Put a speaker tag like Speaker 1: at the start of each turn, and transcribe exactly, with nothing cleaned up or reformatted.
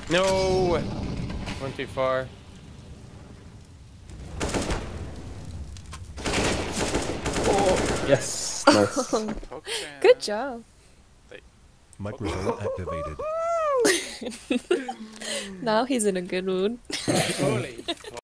Speaker 1: No! Went too far.
Speaker 2: Oh, yes, nice.
Speaker 3: Good job.
Speaker 4: Microphone activated.
Speaker 3: Now he's in a good mood.
Speaker 1: Holy